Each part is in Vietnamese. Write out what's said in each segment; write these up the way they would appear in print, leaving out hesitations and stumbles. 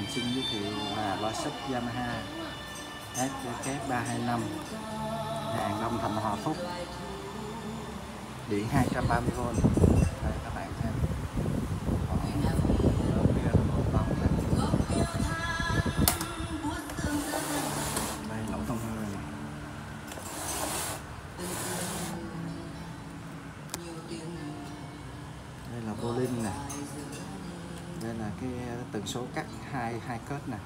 xin giới thiệu là loa sub Yamaha SW325, hàng Đông Thành Hòa Phúc, điện 230V. Đây các bạn xem, đây lỗ thông hơi này. Đây là volume nè, đây là cái tần số cắt hai kết nè.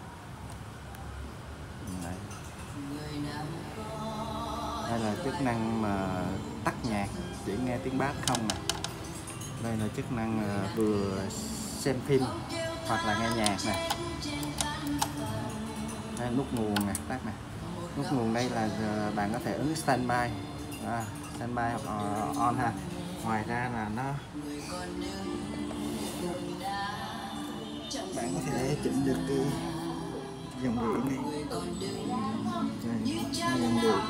Đây là chức năng mà tắt nhạc, chỉ nghe tiếng bass không nè. Đây là chức năng vừa xem phim hoặc là nghe nhạc nè. Đây nút nguồn nè, tắt nè. Nút nguồn đây là bạn có thể ấn standby, standby hoặc on ha. Ngoài ra là bạn có thể chỉnh được cái dòng điện này. Đây, dòng điện.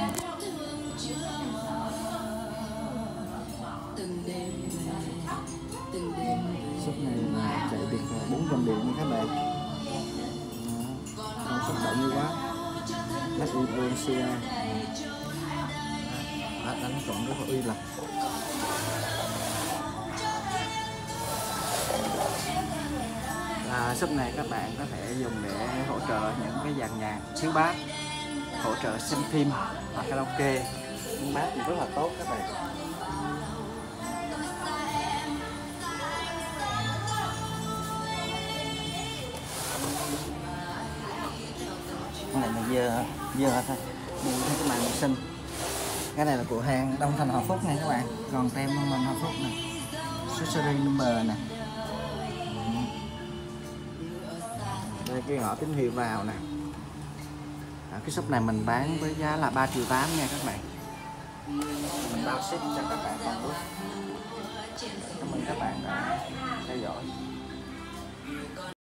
Suất này là chạy được 400 điện nha các bạn. Công suất 70W, lắp Indonesia, đánh trộn rất là uy lực. Suất này các bạn có thể dùng để hỗ trợ những cái dàn nhạc thiếu bass, hỗ trợ xem phim hoặc karaoke. Nhưng bass thì rất là tốt các bạn. Cái này là dơ thôi, nhìn thấy cái màn xinh. Cái này là của hàng Đông Thành Hòa Phúc nha các bạn, còn tem Đông Thành Hòa Phúc nè, accessory number nè. Đây cái ngõ tín hiệu vào nè. Cái shop này mình bán với giá là 3,8 triệu nha các bạn. Mình bao ship cho các bạn toàn quốc. Cảm ơn các bạn đã theo dõi.